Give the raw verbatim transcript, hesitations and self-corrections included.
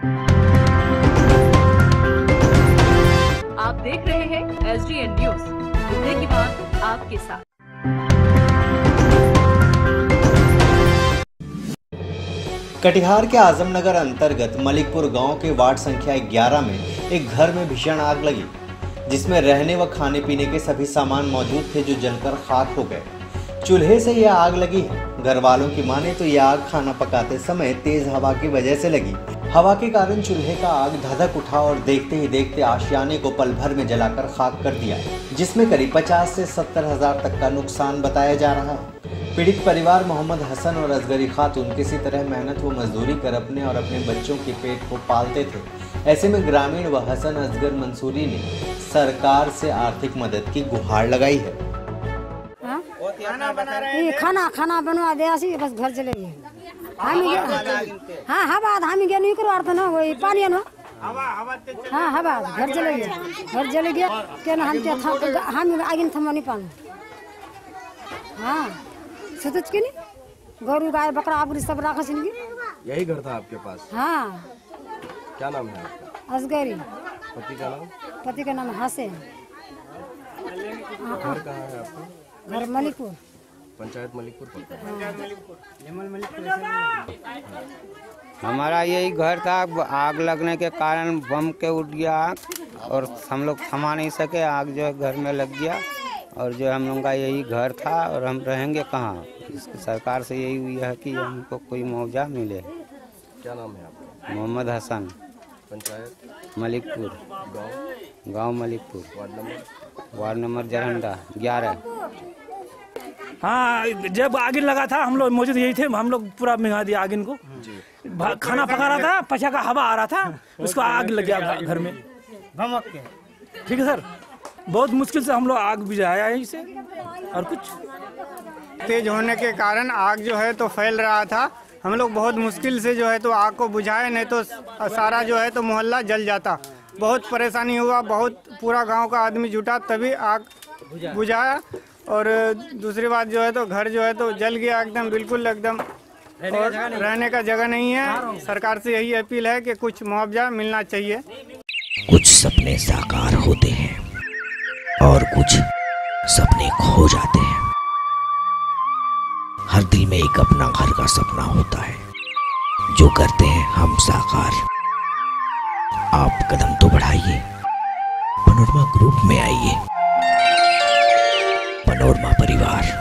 आप देख रहे हैं एस डी एन न्यूज, मुद्दे की बात आपके साथ। कटिहार के आजमनगर अंतर्गत मलिकपुर गांव के वार्ड संख्या ग्यारह में एक घर में भीषण आग लगी, जिसमें रहने व खाने पीने के सभी सामान मौजूद थे जो जलकर खाक हो गए। चूल्हे से यह आग लगी है। घर वालों की माने तो यह आग खाना पकाते समय तेज हवा की वजह से लगी। हवा के कारण चूल्हे का आग धधक उठा और देखते ही देखते आशियाने को पल भर में जलाकर खाक कर दिया, जिसमें करीब पचास से सत्तर हजार तक का नुकसान बताया जा रहा है। पीड़ित परिवार मोहम्मद हसन और असगरी खातून किसी तरह मेहनत व मजदूरी कर अपने और अपने बच्चों के पेट को पालते थे। ऐसे में ग्रामीण व हसन असगर मंसूरी ने सरकार से आर्थिक मदद की गुहार लगाई है। खाना बना रहे हैं, खाना खाना बनवा दे ऐसी बस घर चले गए हम। हाँ हवा हम गए नहीं करवा तो ना वही पानी ना हाँ हवा घर चले गए घर चले गए क्या ना हम क्या था हम आगे थमा नहीं पाना। हाँ सोच के नहीं गौरू गाय बकरा आप सब रखा सिंगी। यही घर था आपके पास? हाँ। क्या नाम है आपका? असगरी। पति का नाम? पति का नाम हसन। घर कहाँ है आपका? घर मलिकपुर। पंचायत मलिकपुर पड़ता है। हमारा यही घर था, आग लगने के कारण बम के उठ गया आग और हम लोग थमा नहीं सके। आग जो है घर में लग गया और जो हम लोग का यही घर था और हम रहेंगे कहाँ। इसकी सरकार से यही हुई है कि हमको कोई मुआवजा मिले। क्या नाम है आपका? मोहम्मद हसन। पंचायत मलिकपुर। गांव? गांव Malikpur. Ward number? Ward number जरंडा ग्यारह। हाँ जब आगिन लगा था हम लोग मौजूद यही थे, हम लोग पूरा मिला दिया आगिन को। खाना पका रहा था, पछा का हवा आ रहा था, उसको आग लग गया घर में भमक के। ठीक है सर, बहुत मुश्किल से हम लोग आग बुझाया है इसे। और कुछ तेज होने के कारण आग जो है तो फैल रहा था। हम लोग बहुत मुश्किल से जो है तो आग को बुझाए, नहीं तो सारा जो है तो मोहल्ला जल जाता। बहुत परेशानी हुआ, बहुत पूरा गांव का आदमी जुटा तभी आग बुझाया। और दूसरी बात जो है तो घर जो है तो जल गया एकदम, बिल्कुल एकदम, और रहने का जगह नहीं है। सरकार से यही अपील है कि कुछ मुआवजा मिलना चाहिए। कुछ सपने साकार होते हैं और कुछ सपने खो जाते हैं। हर दिल में एक अपना घर का सपना होता है जो करते हैं हम साकार। आप कदम तो बढ़ाइए, पनोरमा ग्रुप में आइए। पनोरमा परिवार।